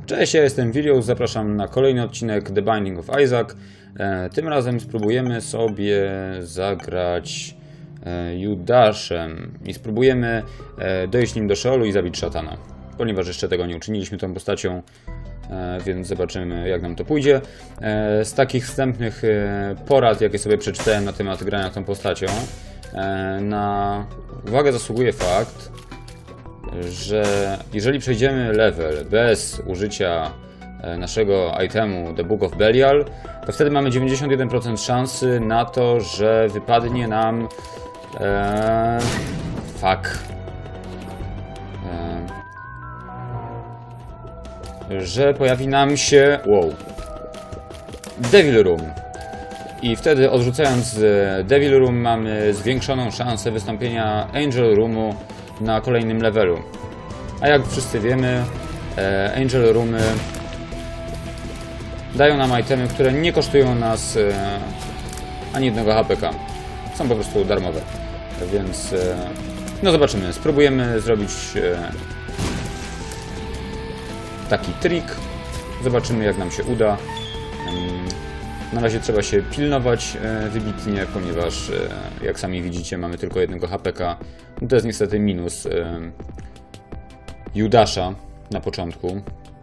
Cześć, ja jestem Vilious, zapraszam na kolejny odcinek The Binding of Isaac. Tym razem spróbujemy sobie zagrać Judaszem i spróbujemy dojść nim do Szeolu i zabić szatana. Ponieważ jeszcze tego nie uczyniliśmy tą postacią, więc zobaczymy, jak nam to pójdzie. Z takich wstępnych porad, jakie sobie przeczytałem na temat grania tą postacią, na uwagę zasługuje fakt, że jeżeli przejdziemy level bez użycia naszego itemu The Book of Belial, to wtedy mamy 91% szansy na to, że wypadnie nam że pojawi nam się Devil Room. I wtedy, odrzucając Devil Room, mamy zwiększoną szansę wystąpienia Angel Roomu na kolejnym levelu. A jak wszyscy wiemy, Angel Roomy dają nam itemy, które nie kosztują nas ani jednego HPK. Są po prostu darmowe. Więc no zobaczymy. Spróbujemy zrobić taki trik. Zobaczymy, jak nam się uda. Na razie trzeba się pilnować wybitnie, ponieważ jak sami widzicie, mamy tylko jednego HPK. To jest niestety minus Judasza na początku.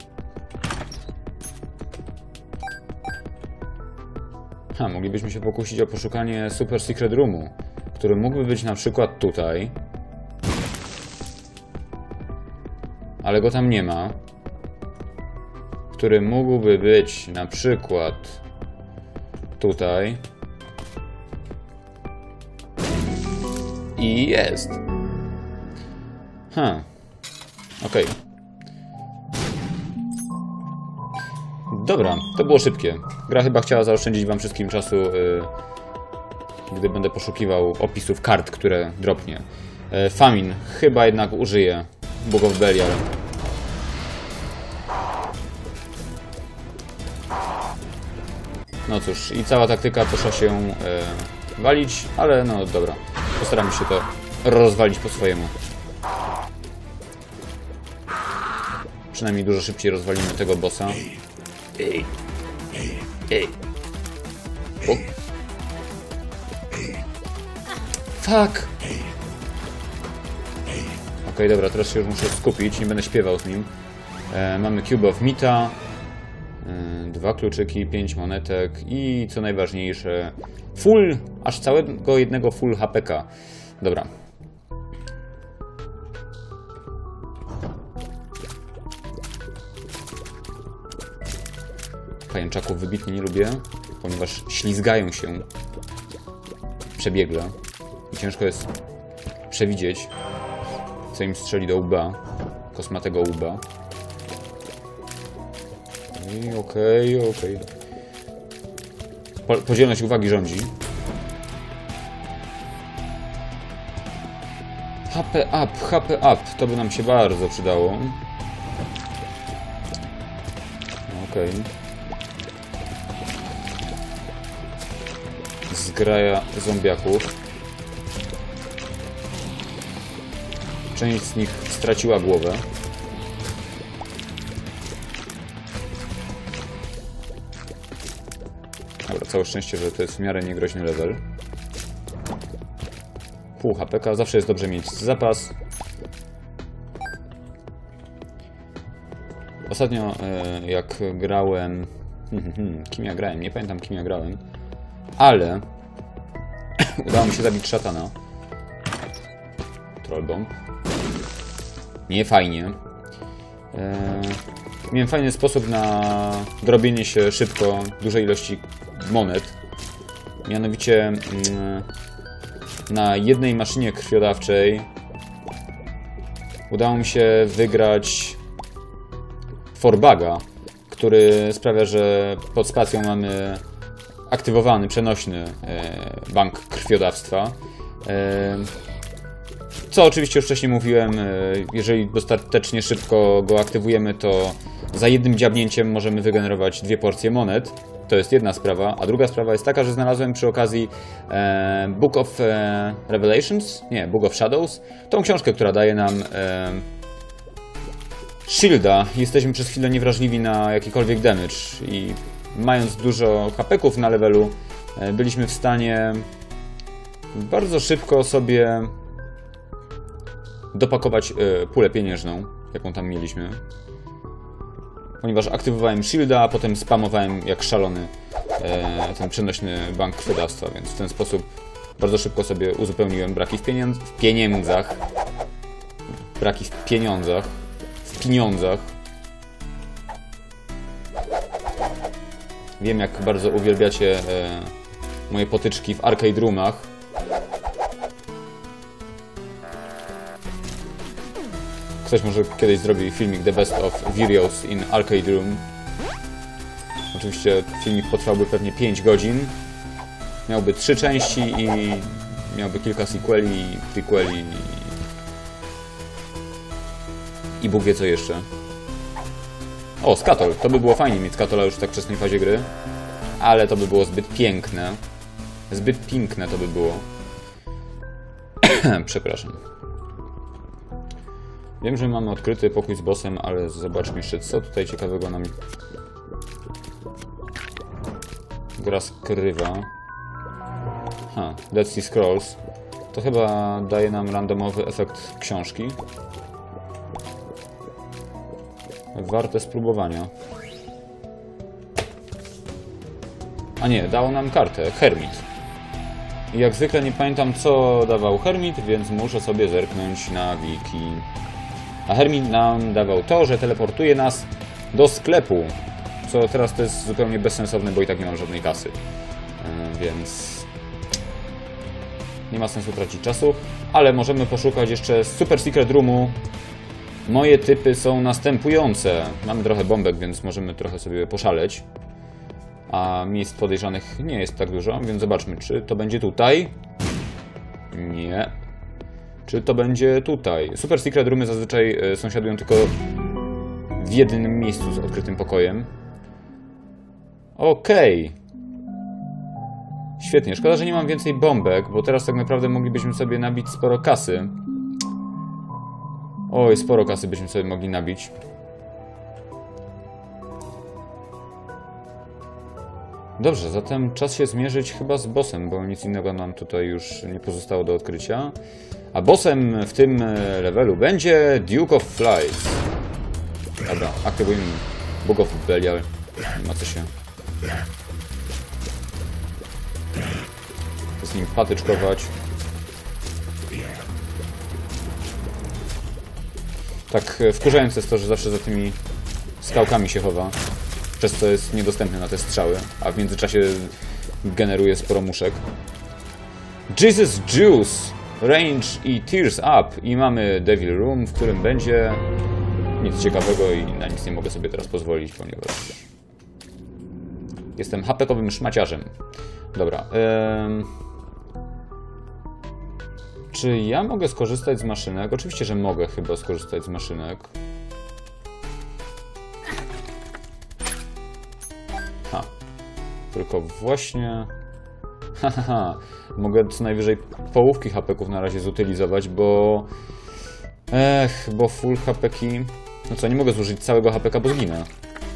Moglibyśmy się pokusić o poszukanie Super Secret Roomu, który mógłby być na przykład tutaj. Ale go tam nie ma. Który mógłby być na przykład tutaj. I jest. Okej. Dobra, to było szybkie. Gra chyba chciała zaoszczędzić wam wszystkim czasu, gdy będę poszukiwał opisów kart, które dropnie. Famine chyba jednak użyje Book of Belial. No cóż, i cała taktyka poszła się walić, ale no dobra. Postaramy się to rozwalić po swojemu. Przynajmniej dużo szybciej rozwalimy tego bossa. Fuck! Okej, dobra, teraz się już muszę skupić, nie będę śpiewał z nim. Mamy Cube of Mita. 2 kluczyki, 5 monetek i co najważniejsze, aż całego jednego full HPK. Dobra. Pajęczaków wybitnie nie lubię, ponieważ ślizgają się przebiegle i ciężko jest przewidzieć, co im strzeli do łba, kosmatego łba. Okej. Podzielność uwagi rządzi. HP up. To by nam się bardzo przydało. Okej. Zgraja zombiaków. Część z nich straciła głowę. Dobra, całe szczęście, że to jest w miarę niegroźny level. Pół HPK, zawsze jest dobrze mieć zapas. Ostatnio jak grałem... Kim ja grałem? Nie pamiętam, kim ja grałem. Ale udało mi się zabić szatana. Trollbomb. Nie fajnie. Miałem fajny sposób na drobienie się szybko dużej ilości monet. Mianowicie na jednej maszynie krwiodawczej udało mi się wygrać forbaga, który sprawia, że pod spacją mamy aktywowany, przenośny bank krwiodawstwa. Co oczywiście już wcześniej mówiłem, jeżeli dostatecznie szybko go aktywujemy, to za jednym dziabnięciem możemy wygenerować 2 porcje monet. To jest jedna sprawa, a druga sprawa jest taka, że znalazłem przy okazji Book of Revelations, nie, Book of Shadows, tą książkę, która daje nam shielda. Jesteśmy przez chwilę niewrażliwi na jakikolwiek damage i mając dużo hapeków na levelu, byliśmy w stanie bardzo szybko sobie dopakować pulę pieniężną, jaką tam mieliśmy. Ponieważ aktywowałem shielda, a potem spamowałem jak szalony ten przenośny bank krwiodawstwa, więc w ten sposób bardzo szybko sobie uzupełniłem braki w pieniądzach. Braki w pieniądzach. W pieniądzach. Wiem, jak bardzo uwielbiacie moje potyczki w arcade roomach. Ktoś może kiedyś zrobi filmik The Best of Videos in Arcade Room. Oczywiście filmik potrwałby pewnie 5 godzin. Miałby 3 części i miałby kilka sequeli, prequeli i Bóg wie co jeszcze. O, Skatol. To by było fajnie mieć Skatola już w tak wczesnej fazie gry. Ale to by było zbyt piękne. Zbyt piękne to by było. Przepraszam. Wiem, że mamy odkryty pokój z bossem, ale zobaczmy jeszcze, co tutaj ciekawego nam gra skrywa. Dead Sea Scrolls. To chyba daje nam randomowy efekt książki. Warte spróbowania. A nie, dało nam kartę. Hermit. I jak zwykle nie pamiętam, co dawał Hermit, więc muszę sobie zerknąć na wiki. A Hermit nam dawał to, że teleportuje nas do sklepu. Co teraz to jest zupełnie bezsensowne, bo i tak nie mam żadnej kasy. Więc nie ma sensu tracić czasu. Ale możemy poszukać jeszcze Super Secret Roomu. Moje typy są następujące. Mamy trochę bombek, więc możemy trochę sobie poszaleć. A miejsc podejrzanych nie jest tak dużo, więc zobaczmy, czy to będzie tutaj. Nie. Czy to będzie tutaj? Super Secret Roomy zazwyczaj sąsiadują tylko w jednym miejscu z odkrytym pokojem. Okej. Świetnie. Szkoda, że nie mam więcej bombek, bo teraz tak naprawdę moglibyśmy sobie nabić sporo kasy. Oj, sporo kasy byśmy sobie mogli nabić. Dobrze, zatem czas się zmierzyć chyba z bossem, bo nic innego nam tutaj już nie pozostało do odkrycia. A bossem w tym levelu będzie Duke of Flies. Dobra, aktywujmy Book of Belial. Nie ma co się z nim patyczkować. Tak wkurzające jest to, że zawsze za tymi skałkami się chowa, przez co jest niedostępny na te strzały, a w międzyczasie generuje sporo muszek. Jesus Juice, Range i Tears Up i mamy Devil Room, w którym będzie nic ciekawego i na nic nie mogę sobie teraz pozwolić, ponieważ jestem HP-kowym szmaciarzem. Dobra. Czy ja mogę skorzystać z maszynek? Oczywiście, że mogę chyba skorzystać z maszynek. Tylko właśnie... Mogę co najwyżej połówki HP-ków na razie zutylizować, bo... bo full HP-ki... No co, nie mogę zużyć całego HP-ka, bo zginę.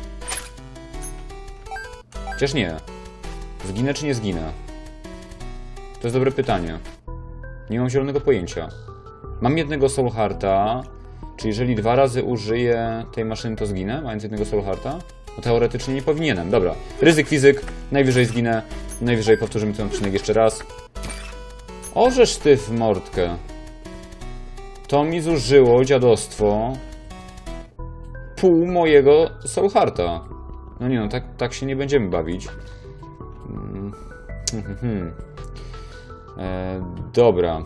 Chociaż nie. Zginę czy nie zginę? To jest dobre pytanie. Nie mam zielonego pojęcia. Mam jednego Soul Hearta. Czy jeżeli 2 razy użyję tej maszyny, to zginę, mając jednego Soul Hearta? No teoretycznie nie powinienem. Dobra. Ryzyk fizyk. Najwyżej zginę. Najwyżej powtórzymy ten odcinek jeszcze raz. Orzesz ty w mordkę. To mi zużyło dziadostwo pół mojego Soul Hearta. No nie no, tak się nie będziemy bawić. Dobra.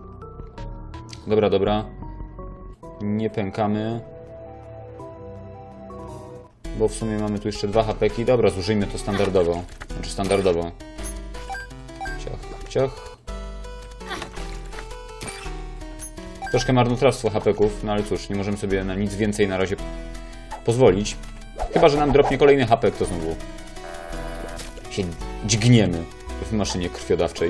Dobra. Nie pękamy. Bo w sumie mamy tu jeszcze 2 HP-ki. Dobra, zużyjmy to standardowo. Znaczy standardowo. Ciach. Troszkę marnotrawstwo HP-ków, no ale cóż, nie możemy sobie na nic więcej na razie pozwolić. Chyba że nam dropnie kolejny HP-k, to znowu się dźgniemy w maszynie krwiodawczej.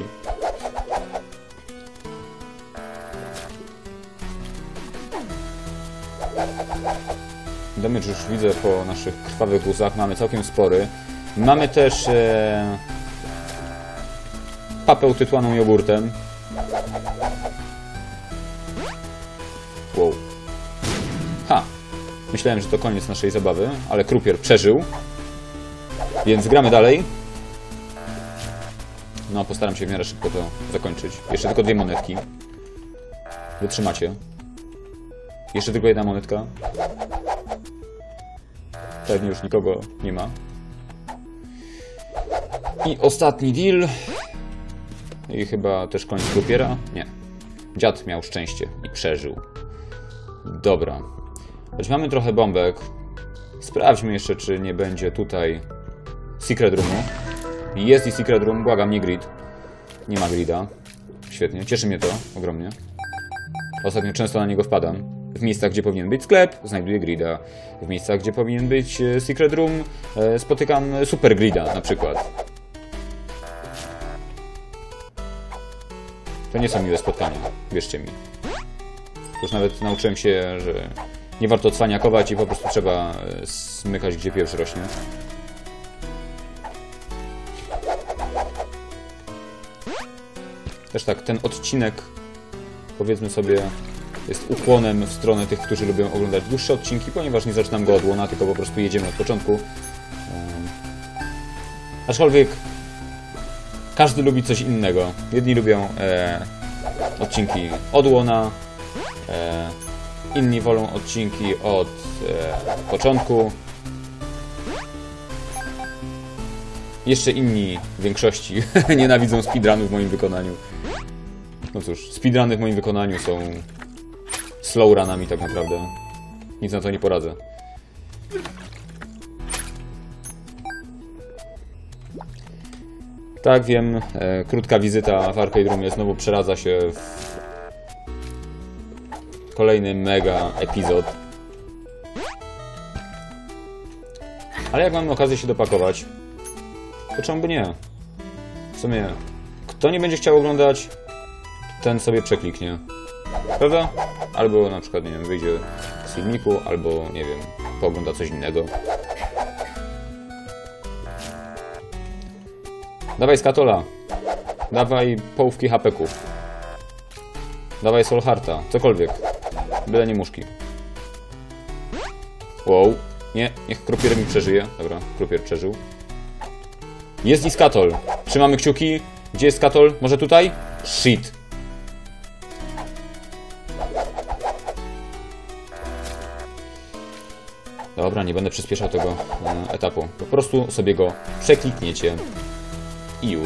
damage już widzę po naszych krwawych łzach. Mamy całkiem spory. Mamy też papę utytłaną jogurtem. Wow. Ha! Myślałem, że to koniec naszej zabawy, ale krupier przeżył. Więc gramy dalej. No, postaram się w miarę szybko to zakończyć. Jeszcze tylko 2 monetki. Wytrzymacie. Jeszcze tylko 1 monetka. Pewnie już nikogo nie ma. I ostatni deal. I chyba też koniec krupiera. Nie. Dziad miał szczęście i przeżył. Dobra. Choć mamy trochę bombek. Sprawdźmy jeszcze, czy nie będzie tutaj Secret Roomu. Jest i Secret Room, błagam, nie grid. Nie ma grida. Świetnie, cieszy mnie to ogromnie. Ostatnio często na niego wpadam. W miejscach, gdzie powinien być sklep, znajduję grida. W miejscach, gdzie powinien być Secret Room, spotykam super grida na przykład. To nie są miłe spotkania, wierzcie mi. Już nawet nauczyłem się, że nie warto cwaniakować i po prostu trzeba smykać, gdzie pieprz rośnie. Też tak, ten odcinek, powiedzmy sobie, jest ukłonem w stronę tych, którzy lubią oglądać dłuższe odcinki, ponieważ nie zaczynam go od łona, tylko po prostu jedziemy od początku. Aczkolwiek każdy lubi coś innego. Jedni lubią odcinki od łona, inni wolą odcinki od początku. Jeszcze inni w większości nienawidzą speedrunów w moim wykonaniu. No cóż, speedruny w moim wykonaniu są slow runami tak naprawdę. Nic na to nie poradzę. Tak, wiem, krótka wizyta w Arcade Roomie znowu przeradza się w kolejny mega epizod. Ale jak mamy okazję się dopakować, to czemu by nie? W sumie, kto nie będzie chciał oglądać, ten sobie przekliknie. Prawda? Albo na przykład, nie wiem, wyjdzie z filmiku, albo, nie wiem, poogląda coś innego. Dawaj Skatola. Dawaj połówki hapeków. Dawaj Solharta. Cokolwiek. Byle nie muszki. Wow. Nie, niech krupier mi przeżyje. Dobra, krupier przeżył. Jest i Skatol. Trzymamy kciuki. Gdzie jest Skatol? Może tutaj? Shit. Dobra, nie będę przyspieszał tego etapu. Po prostu sobie go przeklikniecie. I już.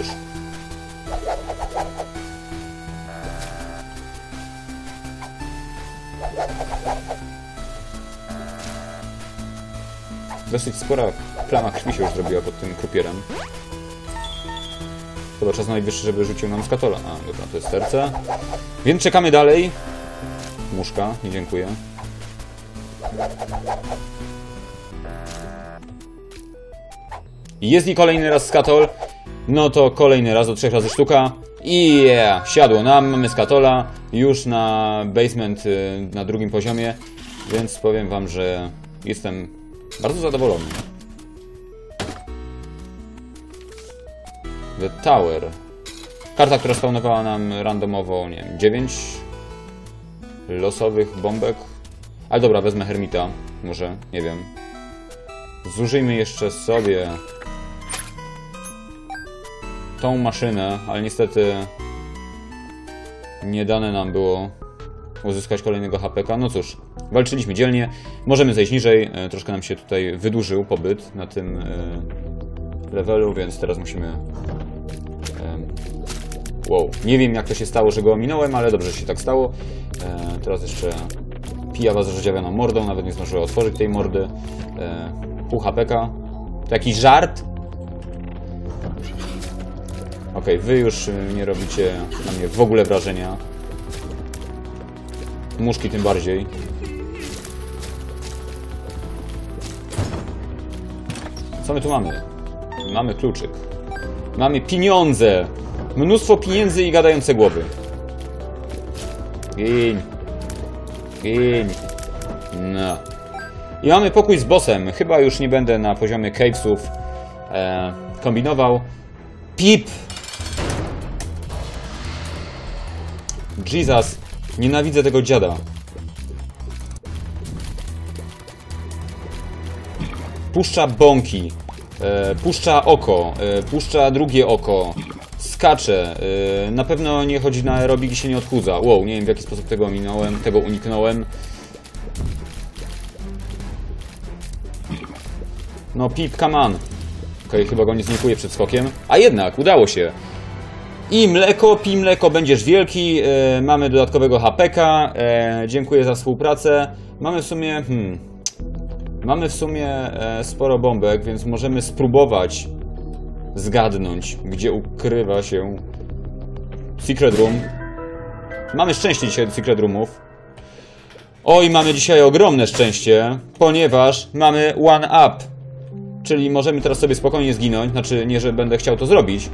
Dosyć spora plama krwi się już zrobiła pod tym krupierem. Chyba czas najwyższy, żeby rzucił nam Skatola. A, dobra, to jest serce. Więc czekamy dalej. Muszka, nie dziękuję. Jest i kolejny raz Skatol. No to kolejny raz do 3 razy sztuka. I siadło nam, mamy Skatola. Już na basement na 2. poziomie. Więc powiem wam, że jestem bardzo zadowolony. The Tower. Karta, która spawnowała nam randomowo, nie wiem, 9 losowych bombek. Ale dobra, wezmę Hermita. Może, nie wiem. Zużyjmy jeszcze sobie tą maszynę, ale niestety nie dane nam było uzyskać kolejnego HPK. No cóż, walczyliśmy dzielnie. Możemy zejść niżej. Troszkę nam się tutaj wydłużył pobyt na tym levelu, więc teraz musimy... Wow, nie wiem jak to się stało, że go ominąłem, ale dobrze, że się tak stało. Teraz jeszcze pijawa z rozdziawioną mordą, nawet nie zdążyła otworzyć tej mordy. Pół HPK. To jakiś żart? Okej, wy już nie robicie na mnie w ogóle wrażenia. Muszki tym bardziej. Co my tu mamy? Mamy kluczyk. Mamy pieniądze! Mnóstwo pieniędzy i gadające głowy. Gin. Gin. No. I mamy pokój z bossem. Chyba już nie będę na poziomie cavesów kombinował. Pip! Jesus, nienawidzę tego dziada. Puszcza bąki, puszcza oko, puszcza drugie oko, skacze, na pewno nie chodzi na aerobik i się nie odchudza. Wow, nie wiem w jaki sposób tego ominąłem, tego uniknąłem. No Pip, come on. Okej, chyba go nie znikuje przed skokiem. A jednak, udało się. I mleko, pij mleko, będziesz wielki. Mamy dodatkowego HPK. Dziękuję za współpracę. Mamy w sumie sporo bombek, więc możemy spróbować zgadnąć, gdzie ukrywa się Secret Room. Mamy szczęście dzisiaj do Secret Roomów. Oj, mamy dzisiaj ogromne szczęście, ponieważ mamy one up. Czyli możemy teraz sobie spokojnie zginąć. Znaczy, nie, że będę chciał to zrobić.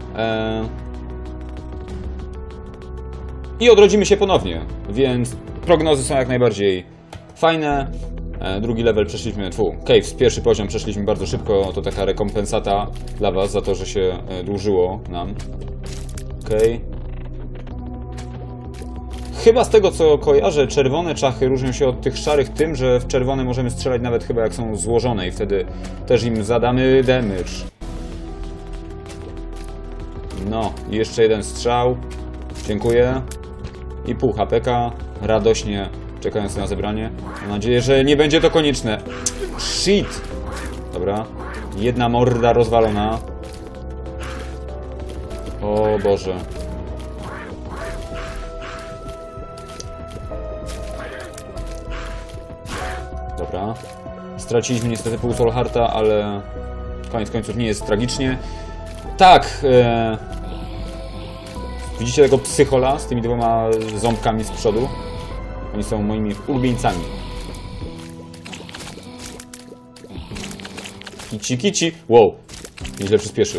I odrodzimy się ponownie. Więc prognozy są jak najbardziej fajne. Drugi level przeszliśmy, Caves, pierwszy poziom przeszliśmy bardzo szybko. To taka rekompensata dla was za to, że się dłużyło nam. Okej. Chyba z tego co kojarzę, czerwone czachy różnią się od tych szarych tym, że w czerwone możemy strzelać nawet chyba jak są złożone i wtedy też im zadamy damage. No, i jeszcze jeden strzał. Dziękuję. I pół HPK. Radośnie czekając na zebranie. Mam nadzieję, że nie będzie to konieczne. Shit! Dobra. Jedna morda rozwalona. O Boże. Dobra. Straciliśmy niestety pół soul hearta, ale koniec końców nie jest tragicznie. Tak. Widzicie tego psychola z tymi dwoma ząbkami z przodu? Oni są moimi ulubieńcami. Kici, kici. Wow. Nieźle przyspieszył.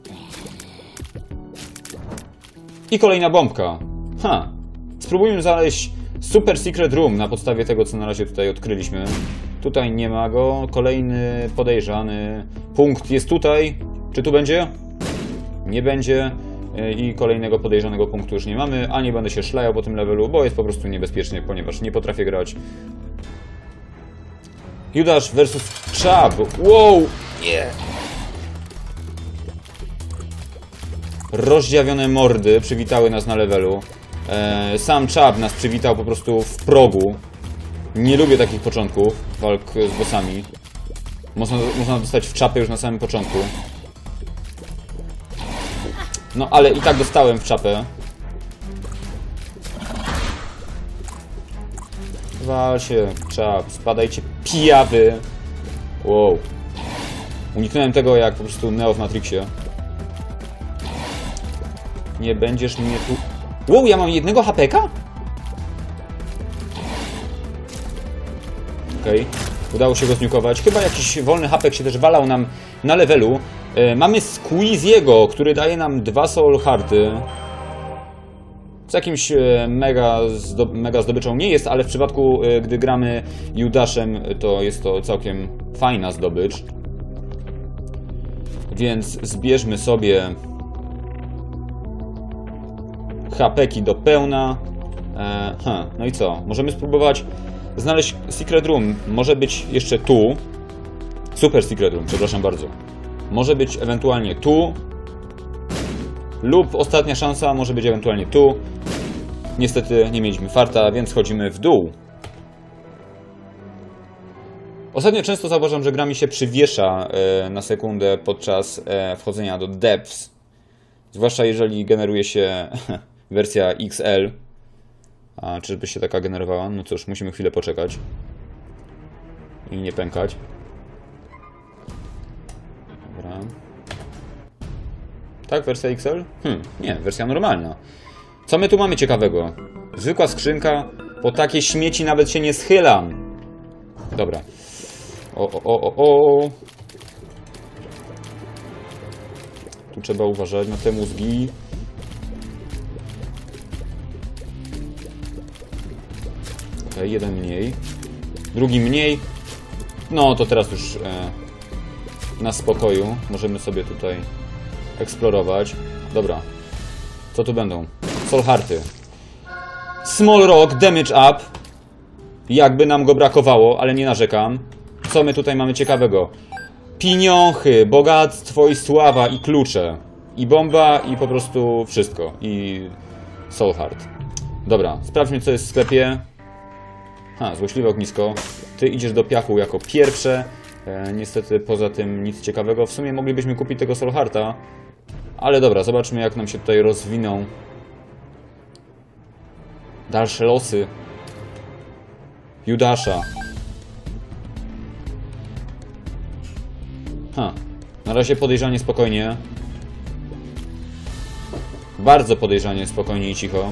I kolejna bombka. Spróbujmy znaleźć Super Secret Room na podstawie tego, co na razie tutaj odkryliśmy. Tutaj nie ma go. Kolejny podejrzany punkt jest tutaj. Czy tu będzie? Nie będzie. I kolejnego podejrzanego punktu już nie mamy, a nie będę się szlajał po tym levelu, bo jest po prostu niebezpiecznie, ponieważ nie potrafię grać. Judasz versus Chubb. Wow! Yeah. Rozdziawione mordy przywitały nas na levelu. Sam Chubb nas przywitał po prostu w progu. Nie lubię takich początków walk z bossami. Można dostać w czapę już na samym początku. No, ale i tak dostałem w czapę. Wal się, Chubb, spadajcie, pijawy. Wow. Uniknąłem tego jak po prostu Neo w Matrixie. Nie będziesz mnie tu... Wow, ja mam jednego HPK? Okej. Udało się go zniukować. Chyba jakiś wolny hapek się też walał nam na levelu. Mamy Squeeziego, który daje nam 2 soul hearty. Z jakimś mega zdobyczą nie jest, ale w przypadku, gdy gramy Judaszem, to jest to całkiem fajna zdobycz. Więc zbierzmy sobie hapeki do pełna. No i co? Możemy spróbować znaleźć Secret Room. Może być jeszcze tu. Super Secret Room, przepraszam bardzo. Może być ewentualnie tu. Lub ostatnia szansa może być ewentualnie tu. Niestety nie mieliśmy farta, więc schodzimy w dół. Ostatnio często zauważam, że gra mi się przywiesza na sekundę podczas wchodzenia do Depths. Zwłaszcza jeżeli generuje się wersja XL. A czyżby się taka generowała? No cóż, musimy chwilę poczekać. I nie pękać. Dobra. Tak, wersja XL? Nie, wersja normalna. Co my tu mamy ciekawego? Zwykła skrzynka. Po takie śmieci nawet się nie schylam. Dobra. Tu trzeba uważać na te mózgi. Okej, jeden mniej. Drugi mniej. No to teraz już na spokoju możemy sobie tutaj eksplorować. Dobra. Co tu będą? Soul Hearty. Small Rock, Damage Up. Jakby nam go brakowało, ale nie narzekam. Co my tutaj mamy ciekawego? Pieniądze, bogactwo i sława i klucze. I bomba i po prostu wszystko. I Soul Heart. Dobra, sprawdźmy co jest w sklepie. Złośliwe ognisko. Ty idziesz do piachu jako pierwsze. Niestety poza tym nic ciekawego. W sumie moglibyśmy kupić tego Soul Hearta. Ale dobra, zobaczmy jak nam się tutaj rozwiną dalsze losy Judasza. Na razie podejrzanie spokojnie. Bardzo podejrzanie spokojnie i cicho.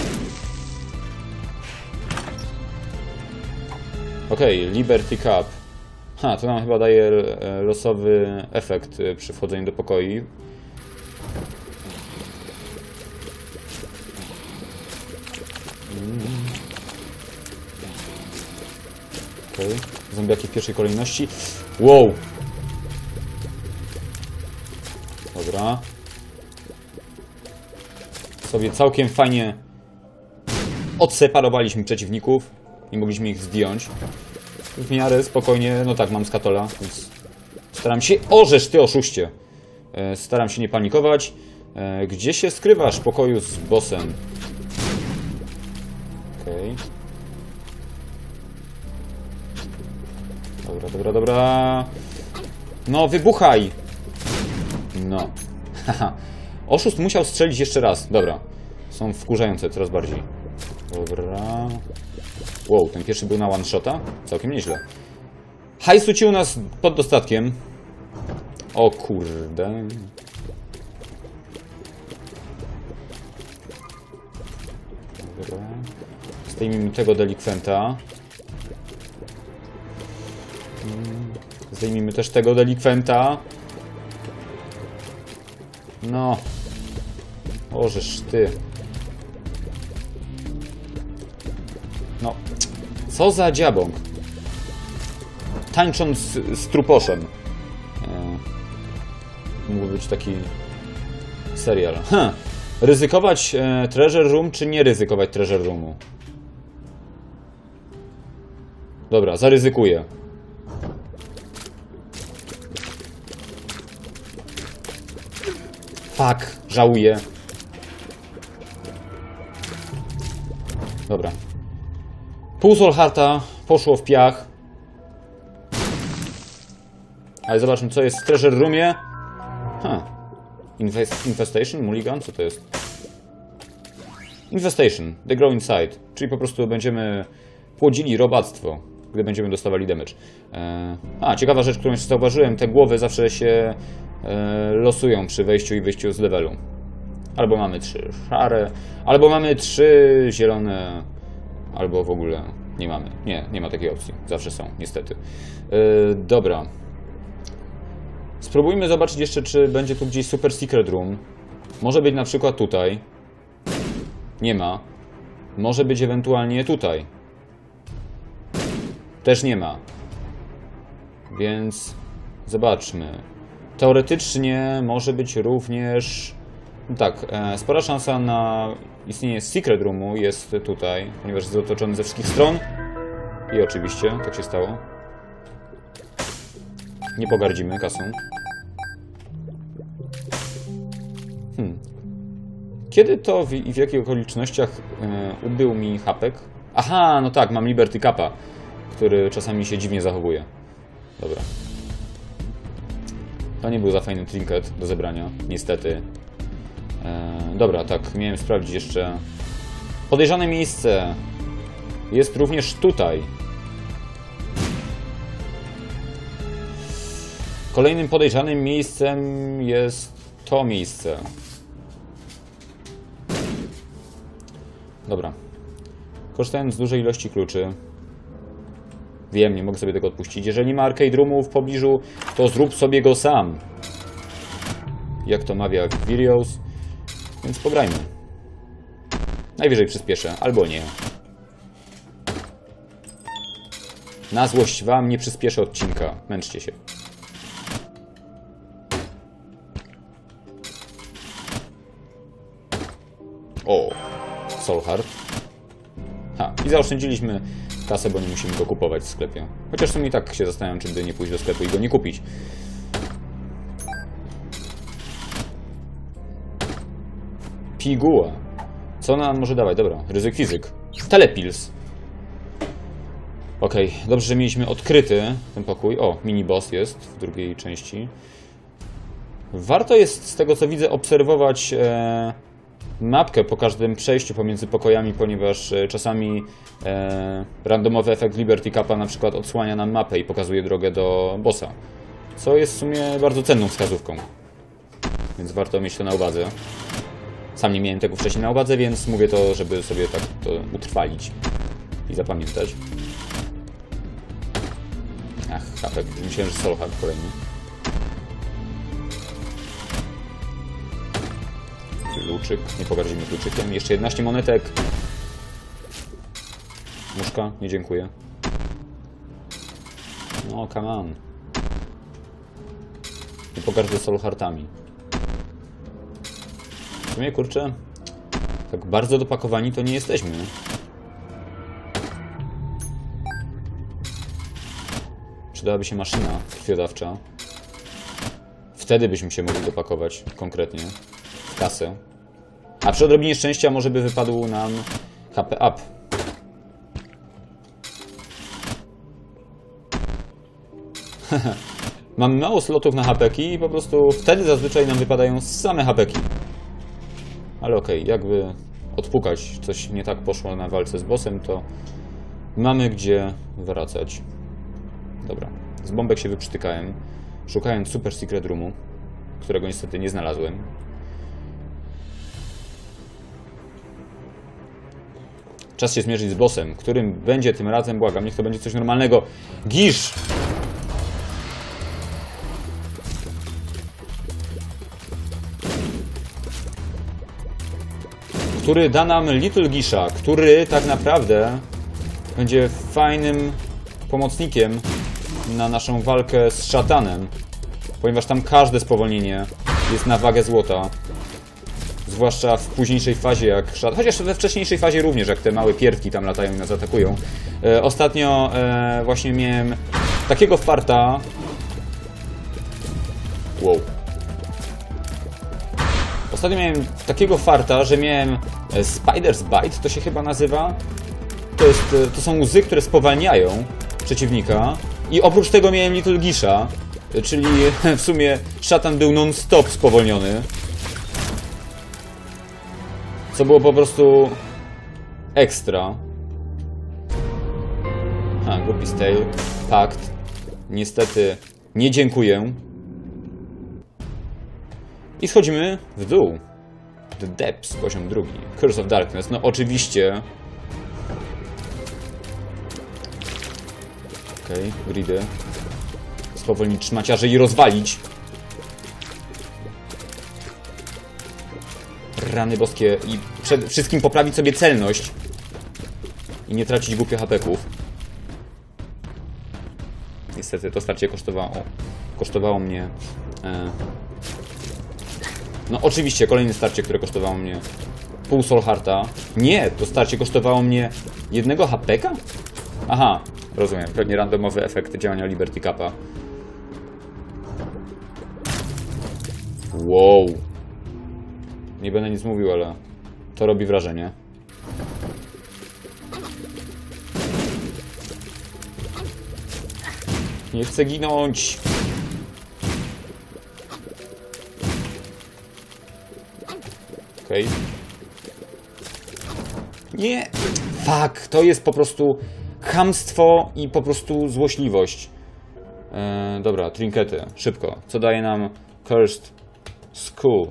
Okej, Liberty Cup. To nam chyba daje losowy efekt przy wchodzeniu do pokoi. Okej, zombiaki w pierwszej kolejności. Wow! Dobra. Sobie całkiem fajnie odseparowaliśmy przeciwników i mogliśmy ich zdjąć. W miarę spokojnie, no tak, mam skatola, więc staram się... Orzesz, ty oszuście! Staram się nie panikować. Gdzie się skrywasz w pokoju z bossem? Okej. Dobra. No, wybuchaj! No. Haha. Oszust musiał strzelić jeszcze raz. Dobra. Są wkurzające coraz bardziej. Dobra. Wow, ten pierwszy był na one shota? Całkiem nieźle. Hajsu ci u nas pod dostatkiem. O kurde. Dobra. Zdejmijmy tego delikwenta. Zdejmijmy też tego delikwenta. No. Ożeż ty. No. Co za dziabąk. Tańcząc z truposzem. Mógłby być taki serial. Ryzykować Treasure Room, czy nie ryzykować Treasure Roomu? Dobra, zaryzykuję. Fuck, żałuję. Dobra. Pół Soul Hearta poszło w piach. Ale zobaczmy, co jest w Treasure Roomie. Infestation? Mulligan? Co to jest? Infestation. They grow inside. Czyli po prostu będziemy płodzili robactwo, gdy będziemy dostawali damage. Ciekawa rzecz, którą jeszcze zauważyłem. Te głowy zawsze się losują przy wejściu i wyjściu z levelu. Albo mamy 3 szare, albo mamy 3 zielone, albo w ogóle nie mamy. Nie ma takiej opcji. Zawsze są, niestety. Dobra. Spróbujmy zobaczyć jeszcze, czy będzie tu gdzieś Super Secret Room. Może być na przykład tutaj. Nie ma. Może być ewentualnie tutaj. Też nie ma. Więc zobaczmy. Teoretycznie może być również... No tak, spora szansa na istnienie Secret Roomu jest tutaj, ponieważ jest otoczony ze wszystkich stron. I oczywiście, tak się stało. Nie pogardzimy kasą. Kiedy to i w jakich okolicznościach ubył mi hapek? Aha, no tak, mam Liberty Cupa, który czasami się dziwnie zachowuje. Dobra. To nie był za fajny trinket do zebrania, niestety. Dobra, tak, miałem sprawdzić jeszcze. Podejrzane miejsce jest również tutaj. Kolejnym podejrzanym miejscem jest to miejsce. Dobra. Korzystając z dużej ilości kluczy. Wiem, nie mogę sobie tego odpuścić. Jeżeli nie ma arcade roomu w pobliżu, to zrób sobie go sam. Jak to mawia Virios. Więc pograjmy. Najwyżej przyspieszę, albo nie. Na złość wam nie przyspieszę odcinka. Męczcie się. O, Solhard. Ha, i zaoszczędziliśmy kasę, bo nie musimy go kupować w sklepie. Chociaż w sumie i tak się zastanawiam, czy by nie pójść do sklepu i go nie kupić. Piguła. Co nam może dawać? Dobra, ryzyk fizyk. Telepils. Okej, dobrze, że mieliśmy odkryty ten pokój. O, mini-boss jest w drugiej części. Warto jest, z tego co widzę, obserwować mapkę po każdym przejściu pomiędzy pokojami, ponieważ czasami randomowy efekt Liberty Capa na przykład odsłania nam mapę i pokazuje drogę do bossa. Co jest w sumie bardzo cenną wskazówką. Więc warto mieć to na uwadze. Sam nie miałem tego wcześniej na uwadze, więc mówię to, żeby sobie tak to utrwalić i zapamiętać. Ach, hapek. Myślałem, że Solhard kolejny. Kluczyk. Nie pogardzimy kluczykiem. Jeszcze 11 monetek. Muszka? Nie dziękuję. No, come on. Nie pogardzę Solhardami. W sumie, kurczę, tak bardzo dopakowani to nie jesteśmy. Przydałaby się maszyna krwiodawcza. Wtedy byśmy się mogli dopakować konkretnie w kasę. A przy odrobinie szczęścia może by wypadł nam HP up. Mamy mało slotów na hapeki i po prostu wtedy zazwyczaj nam wypadają same hapeki. Ale okej, jakby odpukać coś nie tak poszło na walce z bossem, to mamy gdzie wracać. Dobra, z bombek się wyprztykałem, szukając Super Secret Roomu, którego niestety nie znalazłem. Czas się zmierzyć z bossem, którym będzie tym razem, błagam, niech to będzie coś normalnego. Gisz! Który da nam Little Gisha, który tak naprawdę będzie fajnym pomocnikiem na naszą walkę z szatanem, ponieważ tam każde spowolnienie jest na wagę złota, zwłaszcza w późniejszej fazie, jak szatan, chociaż we wcześniejszej fazie również, jak te małe pierdki tam latają i nas atakują. Ostatnio właśnie miałem takiego farta. Wow. Ostatnio miałem takiego farta, że miałem Spider's Bite, to się chyba nazywa. To są łzy, które spowalniają przeciwnika. I oprócz tego miałem Little Gisha, czyli w sumie szatan był non-stop spowolniony. Co było po prostu ekstra. Guppy's Tail, Pakt. Niestety nie dziękuję. I schodzimy w dół. The Depths, poziom drugi. Curse of Darkness, no oczywiście. Okej, gridy. Spowolnić szmaciarze i rozwalić. Rany boskie. I przede wszystkim poprawić sobie celność. I nie tracić głupio hapeków. Niestety to starcie kosztowało mnie... No oczywiście, kolejne starcie, które kosztowało mnie pół Solharta. Nie, to starcie kosztowało mnie jednego hapeka? Aha, rozumiem, pewnie randomowy efekt działania Liberty Capa. Wow. Nie będę nic mówił, ale to robi wrażenie. Nie chcę ginąć. Okej. Nie. Fuck, to jest po prostu chamstwo i po prostu złośliwość. Dobra, trinkety, szybko. Co daje nam Cursed Skull?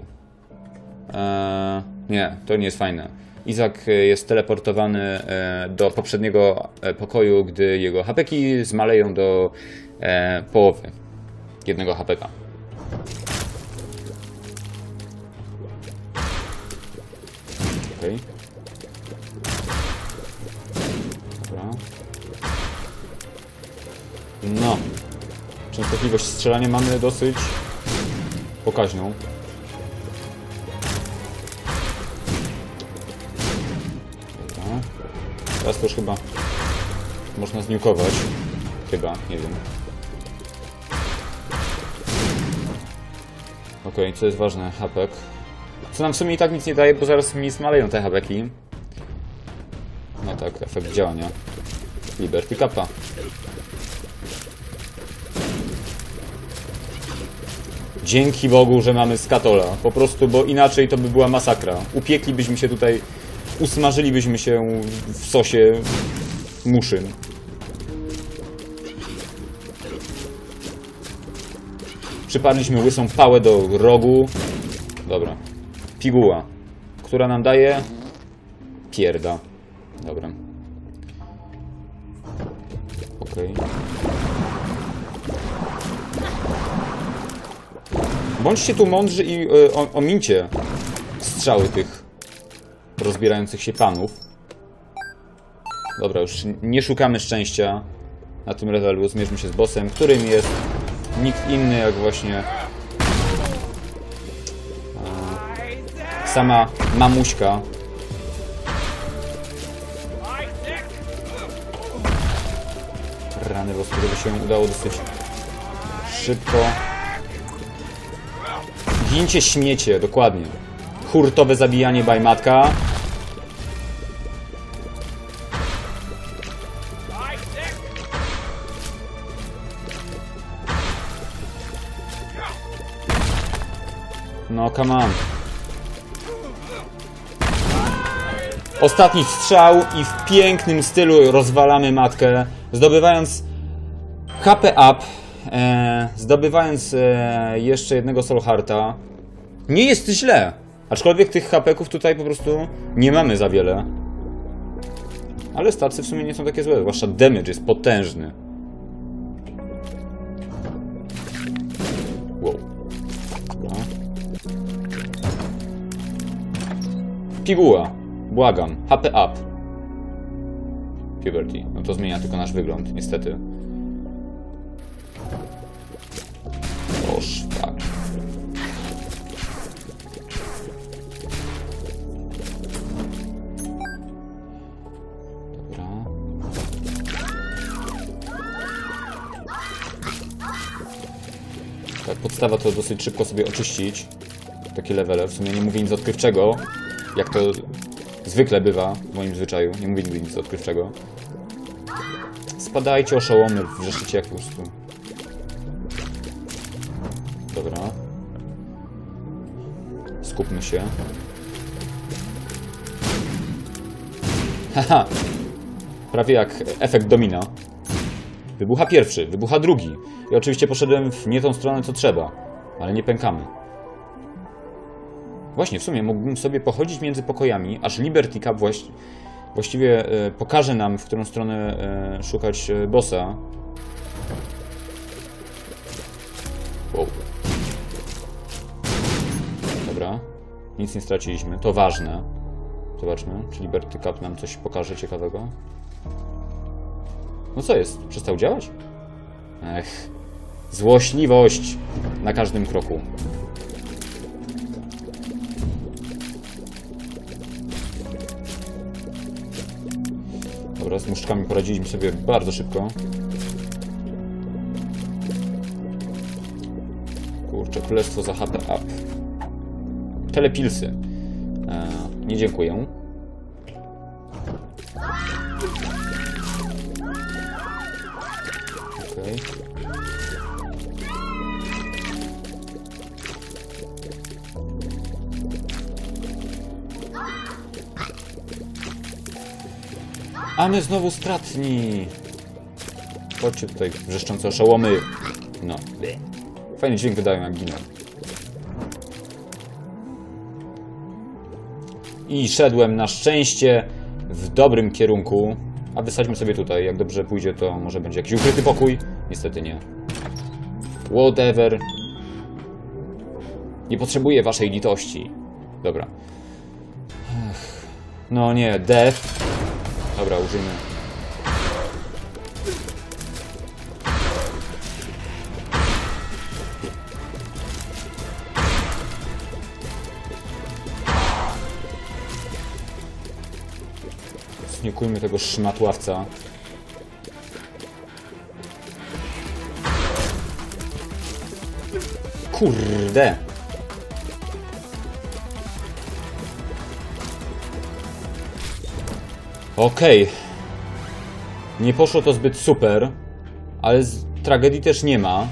Nie, to nie jest fajne. Izak jest teleportowany do poprzedniego pokoju, gdy jego hapeki zmaleją do połowy jednego hapeka. Okej. Dobra. No. Częstotliwość strzelania mamy dosyć pokaźną. Dobra. Teraz to już chyba można zniukować. Chyba, nie wiem. Okej, co jest ważne? Hapek. Co nam w sumie i tak nic nie daje, bo zaraz mi zmaleją te hapeki. No tak, efekt działania. Liberty Kappa. Dzięki Bogu, że mamy Skatola. Po prostu, bo inaczej to by była masakra. Upieklibyśmy się tutaj, usmażylibyśmy się w sosie muszyn. Przyparliśmy łysą pałę do rogu. Dobra. Piguła, która nam daje pierda. Dobra. Okej. Bądźcie tu mądrzy i omincie strzały tych rozbierających się panów. Dobra, już nie szukamy szczęścia na tym levelu. Zmierzmy się z bossem, którym jest nikt inny jak właśnie sama mamuśka. Rany boskie, gdyby się udało dosyć szybko. Gincie śmiecie, dokładnie. Hurtowe zabijanie bajmatka. No, come on. Ostatni strzał i w pięknym stylu rozwalamy matkę, zdobywając HP up, zdobywając jeszcze jednego Soul Hearta. Nie jest źle, aczkolwiek tych HP-ków tutaj po prostu nie mamy za wiele. Ale stacy w sumie nie są takie złe, zwłaszcza damage jest potężny. Wow. Dobra. Piguła. Błagam. HP up. Puberty. No to zmienia tylko nasz wygląd, niestety. O, szpak. Dobra. Tak, podstawa to dosyć szybko sobie oczyścić. Takie levele. W sumie nie mówię nic odkrywczego, jak to zwykle bywa w moim zwyczaju. Nie mówię nigdy nic odkrywczego. Spadajcie, oszołomy, wrzeszczycie jak po prostu. Dobra. Skupmy się. Haha! Prawie jak efekt domina. Wybucha pierwszy, wybucha drugi. I oczywiście poszedłem w nie tą stronę, co trzeba. Ale nie pękamy. Właśnie, w sumie mógłbym sobie pochodzić między pokojami, aż Liberty Cup właściwie pokaże nam, w którą stronę szukać bossa. Wow. Dobra. Nic nie straciliśmy. To ważne. Zobaczmy, czy Liberty Cup nam coś pokaże ciekawego. No co jest? Przestał działać? Ech. Złośliwość na każdym kroku. Dobra, z muszczkami poradziliśmy sobie bardzo szybko. Kurczę, królestwo za HP up. Telepilsy. Nie dziękuję. Okej. A my znowu stratni. Chodźcie tutaj, wrzeszczące oszołomy. No. Fajny dźwięk wydają jak giną. I szedłem na szczęście w dobrym kierunku. A wysadźmy sobie tutaj. Jak dobrze pójdzie, to może będzie jakiś ukryty pokój. Niestety nie. Whatever. Nie potrzebuję waszej litości. Dobra. Ech. No nie, death. Dobra, użyjmy. Nie kujmy tego szmatławca. Kurde! Okej. Nie poszło to zbyt super, ale tragedii też nie ma.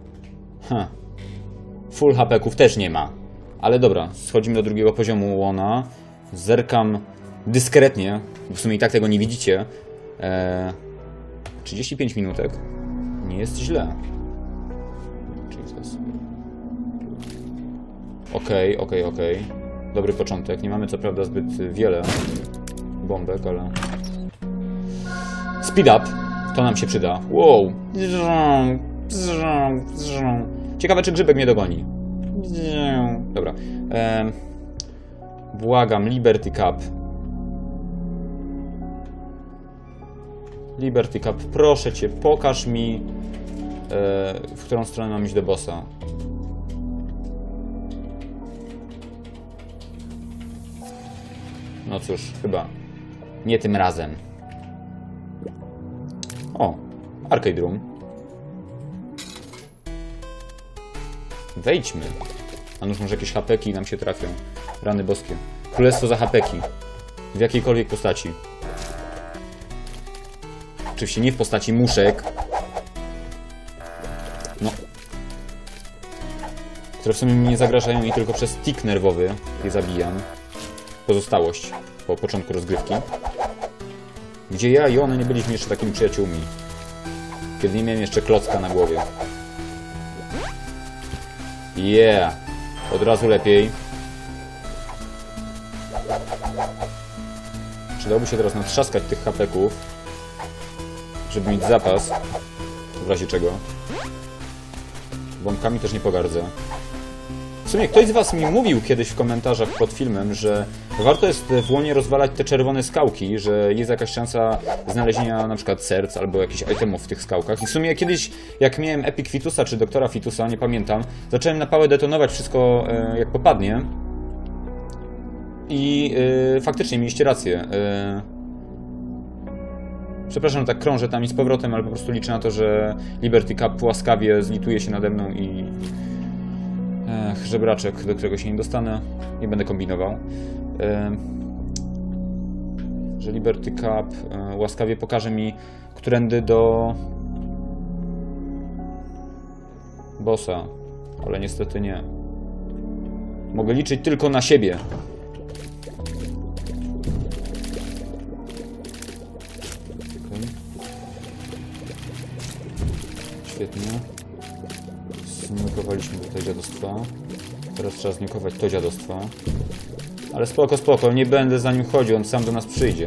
Full HP-ków też nie ma. Ale dobra, schodzimy do drugiego poziomu łona. Zerkam dyskretnie, w sumie i tak tego nie widzicie. 35 minutek. Nie jest źle. Okej. Dobry początek. Nie mamy co prawda zbyt wiele bombek, ale... Speed up. To nam się przyda. Wow. Ciekawe, czy grzybek mnie dogoni. Dobra. Błagam, Liberty Cup. Liberty Cup, proszę cię, pokaż mi, w którą stronę mam iść do bossa. No cóż, chyba nie tym razem. O, Arcade Room. Wejdźmy. A nuż może jakieś hapeki nam się trafią. Rany boskie. Królestwo za hapeki. W jakiejkolwiek postaci. Oczywiście nie w postaci muszek. No. Które w sumie mi nie zagrażają i tylko przez tik nerwowy je zabijam. Pozostałość po początku rozgrywki. Gdzie ja i one nie byliśmy jeszcze takimi przyjaciółmi. Kiedy nie miałem jeszcze klocka na głowie. Yeah! Od razu lepiej. Przydałoby się teraz natrzaskać tych hapeków, żeby mieć zapas, w razie czego. Bombkami też nie pogardzę. W sumie ktoś z was mi mówił kiedyś w komentarzach pod filmem, że warto jest w łonie rozwalać te czerwone skałki, że jest jakaś szansa znalezienia na przykład serc albo jakichś itemów w tych skałkach. I w sumie kiedyś, jak miałem Epic Fitusa czy Doktora Fitusa, nie pamiętam, zacząłem na pałę detonować wszystko jak popadnie. I faktycznie mieliście rację. Przepraszam, tak krążę tam i z powrotem, ale po prostu liczę na to, że Liberty Cup łaskawie zlituje się nade mną i... żebraczek, do którego się nie dostanę. Nie będę kombinował. Że Liberty Cup łaskawie pokaże mi, którędy do... bossa. Ale niestety nie. Mogę liczyć tylko na siebie. Świetnie. Zniukowaliśmy tutaj dziadostwa. Teraz trzeba zniukować to dziadostwo. Ale spoko, spoko, nie będę za nim chodził, on sam do nas przyjdzie.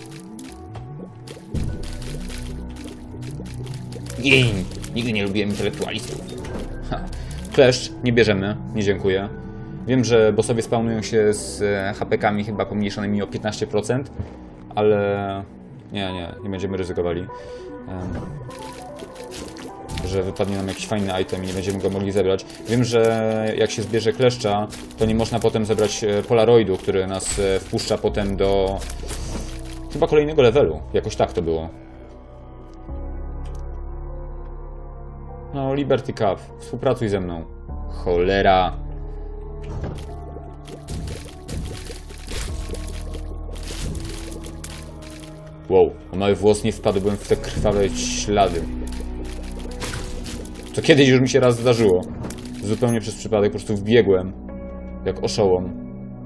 Jej! Nigdy nie lubiłem intelektualistów. Kleszcz nie bierzemy, nie dziękuję. Wiem, że bossowie spawnują się z HP-kami chyba pomniejszonymi o 15%, ale nie będziemy ryzykowali. Że wypadnie nam jakiś fajny item i nie będziemy go mogli zebrać. Wiem, że jak się zbierze kleszcza, to nie można potem zebrać polaroidu, który nas wpuszcza potem do chyba kolejnego levelu. Jakoś tak to było. No, Liberty Cup, współpracuj ze mną. Cholera. Wow, o mały włos nie wpadłbym w te krwawe ślady. To kiedyś już mi się raz zdarzyło. Zupełnie przez przypadek, po prostu wbiegłem. Jak oszołom.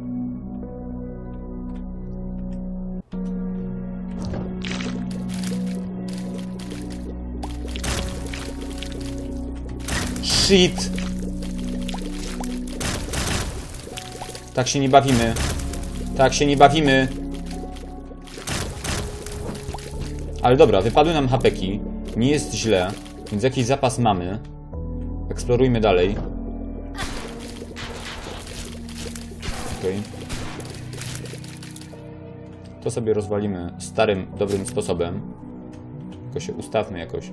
Shit! Tak się nie bawimy. Tak się nie bawimy. Ale dobra, wypadły nam hapeki. Nie jest źle. Więc jakiś zapas mamy. Eksplorujmy dalej. Okej. To sobie rozwalimy starym, dobrym sposobem. Tylko się ustawmy jakoś.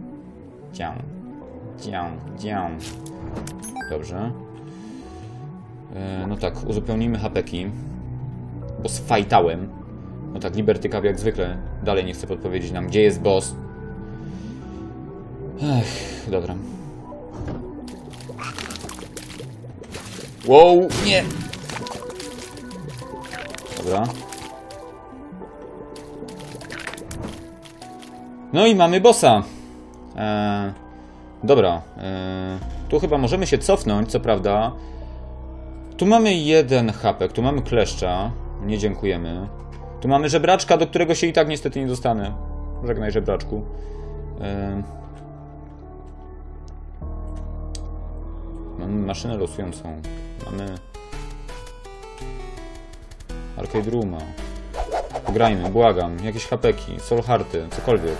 Dziam. Dobrze. No tak, uzupełnimy hapeki. Bo sfajtałem. No tak, Liberty Cup jak zwykle dalej nie chce podpowiedzieć nam, gdzie jest boss. Ech, dobra. Wow, nie! Dobra. No i mamy bossa. Dobra. Tu chyba możemy się cofnąć, co prawda. Tu mamy jeden hapek, tu mamy kleszcza. Nie dziękujemy. Tu mamy żebraczka, do którego się i tak niestety nie dostanę. Żegnaj, żebraczku. Mamy maszynę losującą. Mamy Arcade Rooma. Pograjmy, błagam. Jakieś hapeki, soul hearty, cokolwiek.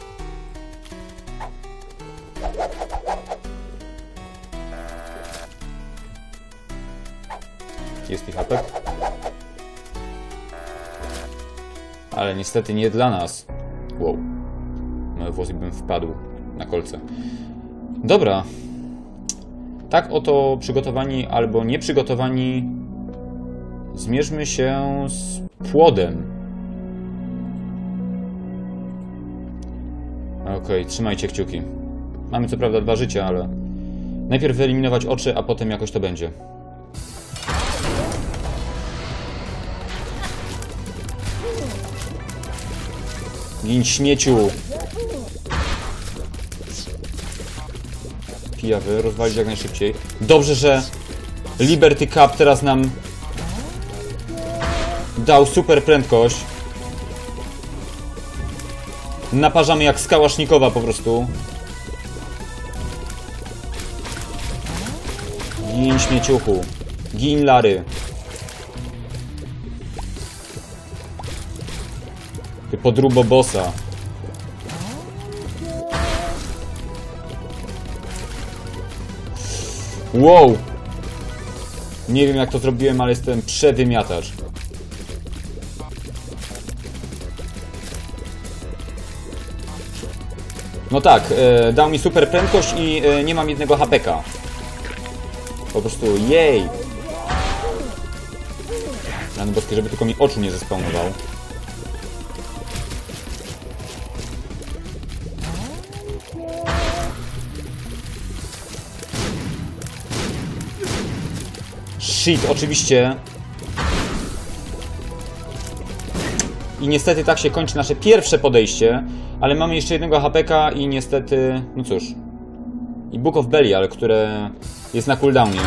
Jest ich hapek? Ale niestety nie dla nas. Wow. Moje włosy bym wpadł na kolce. Dobra. Tak oto przygotowani albo nieprzygotowani zmierzmy się z płodem. Okej, trzymajcie kciuki. Mamy co prawda 2 życia, ale najpierw wyeliminować oczy, a potem jakoś to będzie. Gin, śmieciu! Pijawy, rozwalić jak najszybciej. Dobrze, że Liberty Cup teraz nam dał super prędkość. Naparzamy jak z kałasznikowa po prostu. Gin, śmieciuchu. Gin, Lary. Ty podrubo bossa. Wow! Nie wiem jak to zrobiłem, ale jestem przewymiatacz. No tak, dał mi super prędkość i nie mam jednego hapeka. Po prostu jej! Rany boskie, żeby tylko mi oczu nie zespawnował. Shit, oczywiście. I niestety tak się kończy nasze pierwsze podejście. Ale mamy jeszcze jednego hapeka i niestety... No cóż. I Book of Belial, które jest na cooldownie.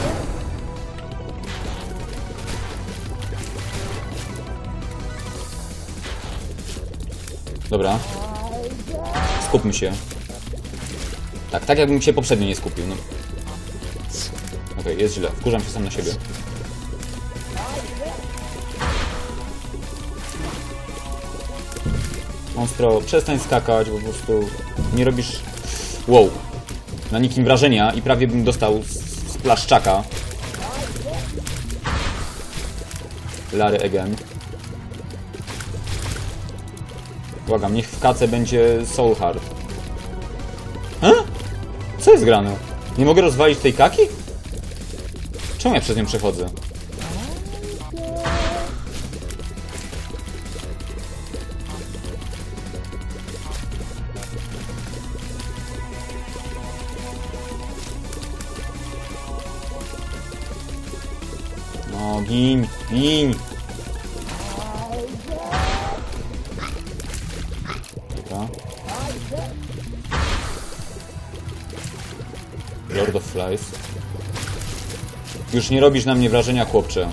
Dobra. Skupmy się. Tak jakbym się poprzednio nie skupił. No. Okej, jest źle. Wkurzam się sam na siebie. Monstro, przestań skakać, bo po prostu nie robisz... Wow. Na nikim wrażenia i prawie bym dostał z plaszczaka. Lary again. Błagam, niech w kace będzie Soul Heart. Co jest grane? Nie mogę rozwalić tej kaki? Czemu ja przez nią przechodzę? No, gin, gin! Dobra. Lord of Flies. Już nie robisz na mnie wrażenia, chłopcze.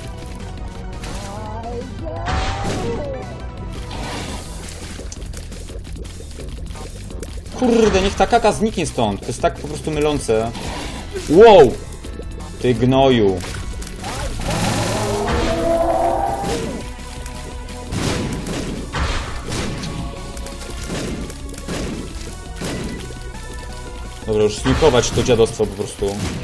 Kurde, niech ta kaka zniknie stąd. To jest tak po prostu mylące. Wow! Ty gnoju. Dobra, już snikować to dziadostwo po prostu.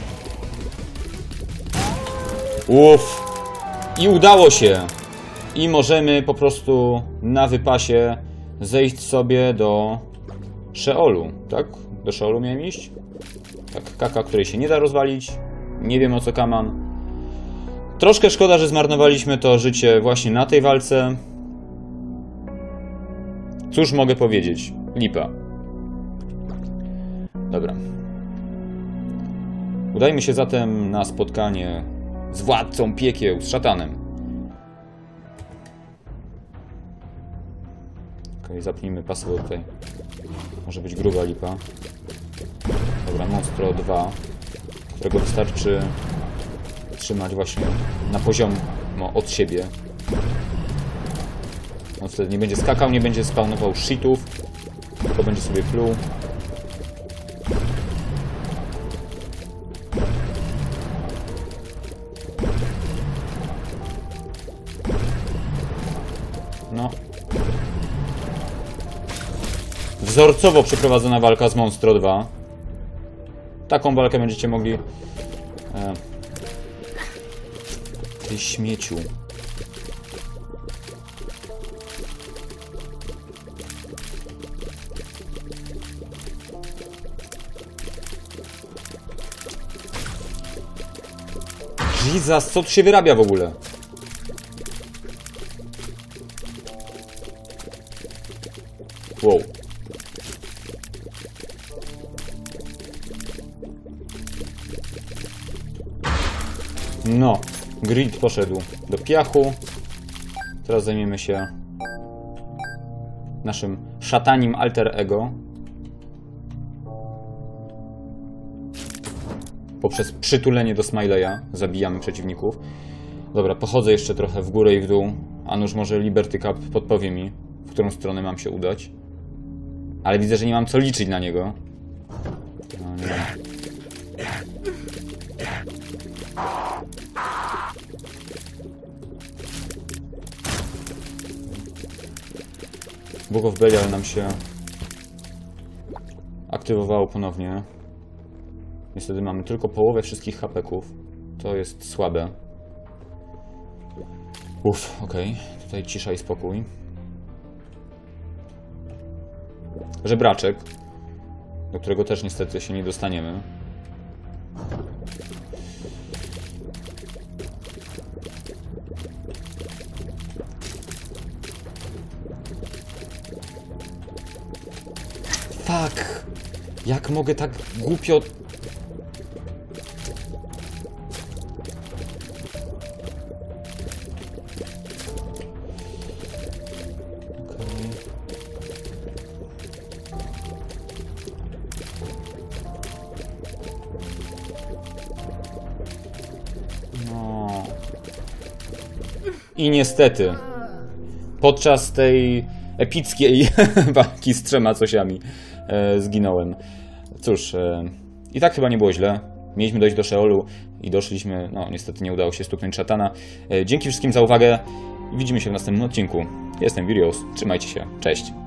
Uff. I udało się. I możemy po prostu na wypasie zejść sobie do Szeolu, tak? Do Szeolu miałem iść? Tak, kaka, której się nie da rozwalić. Nie wiem o co kamam. Troszkę szkoda, że zmarnowaliśmy to życie właśnie na tej walce. Cóż mogę powiedzieć? Lipa. Dobra. Udajmy się zatem na spotkanie z władcą piekieł, z szatanem. Okej, zapnijmy pasy, bo tutaj może być gruba lipa. Dobra, Monstro 2, którego wystarczy trzymać właśnie na poziomie od siebie. On wtedy nie będzie skakał, nie będzie spawnował shitów, tylko będzie sobie pluł. No. Wzorcowo przeprowadzona walka z Monstro 2. Taką walkę będziecie mogli... Ty śmieciu. Jesus, co tu się wyrabia w ogóle? Wow. No, grid poszedł do piachu. Teraz zajmiemy się naszym szatanim alter ego. Poprzez przytulenie do Smileya zabijamy przeciwników. Dobra, pochodzę jeszcze trochę w górę i w dół. A nuż może Liberty Cap podpowie mi, w którą stronę mam się udać. Ale widzę, że nie mam co liczyć na niego. No nie. Book of Belial nam się aktywowało ponownie. Niestety mamy tylko połowę wszystkich hapeków. To jest słabe. Uff, okej. Tutaj cisza i spokój. Żebraczek, do którego też niestety się nie dostaniemy. Fuck! Jak mogę tak głupio... No. I niestety, podczas tej epickiej walki z 3 cosiami zginąłem. Cóż, i tak chyba nie było źle. Mieliśmy dojść do Szeolu i doszliśmy, no niestety nie udało się stuknąć szatana. Dzięki wszystkim za uwagę i widzimy się w następnym odcinku. Jestem Virios, trzymajcie się, cześć.